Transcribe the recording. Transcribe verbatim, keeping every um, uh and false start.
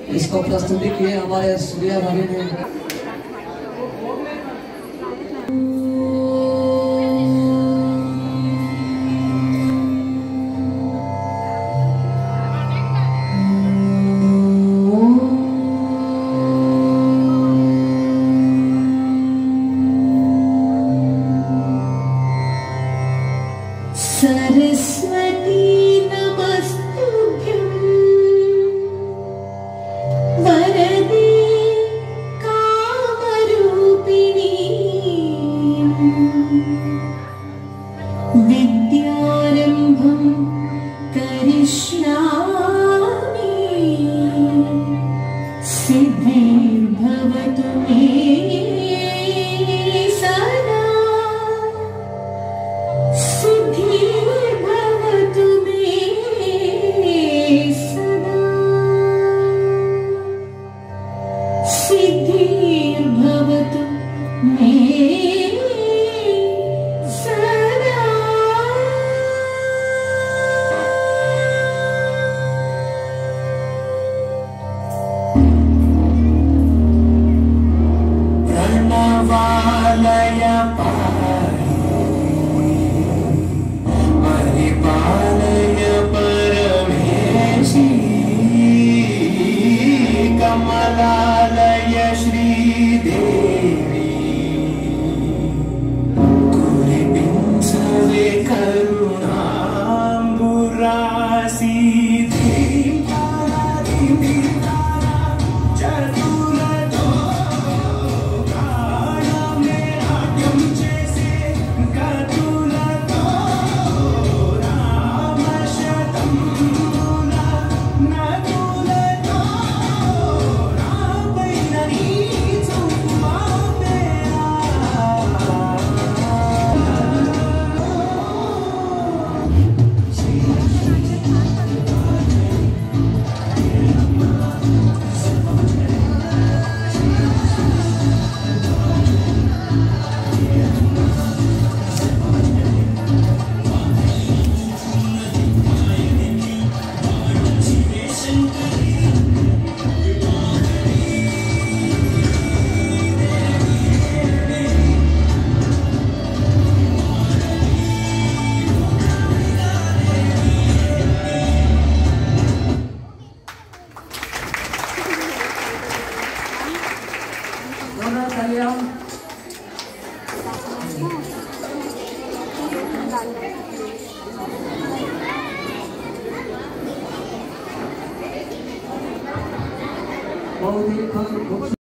इसको प्रस्तुति किए हमारे सूर्या भाभी ने। सरस्वती नमस्तुभ्यं वरदे कामरूपिणी विद्यारम्भं करिष्यामि सिद्धिर्भवतु मे सदा सिद्धिर्भवतु मे सदा सिद्धिर्भवतु मे सदा। प्रणवालय परिपालय परमेशी कमलालय श्रीदेवी कुरिपिंसवे करुणाम्बुरासी बहुत ही